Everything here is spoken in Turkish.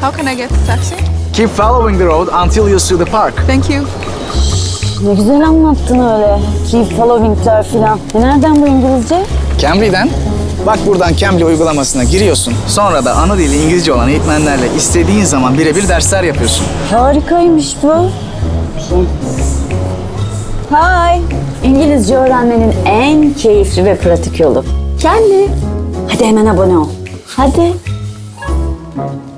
How can I get a taxi? Keep following the road until you see the park. Thank you. Ne güzel anlattın öyle. Keep following'ler filan. Nereden bu İngilizce? Cambly'den. Bak buradan Cambly uygulamasına giriyorsun. Sonra da ana dili İngilizce olan eğitmenlerle istediğin zaman birebir dersler yapıyorsun. Harikaymış bu. Hi. İngilizce öğrenmenin en keyifli ve pratik yolu. Kendi. Hadi hemen abone ol. Hadi.